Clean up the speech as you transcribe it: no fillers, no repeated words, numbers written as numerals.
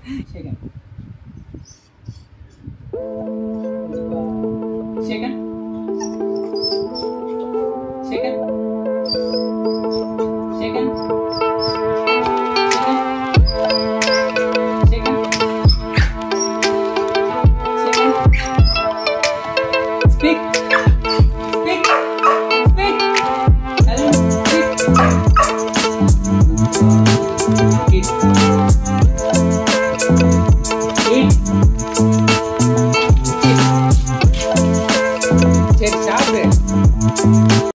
Second. Second. Second. Second. Second. Second. Speak. Speak. Speak. Hello. Speak. Eat. Eat. Eat. Take start there.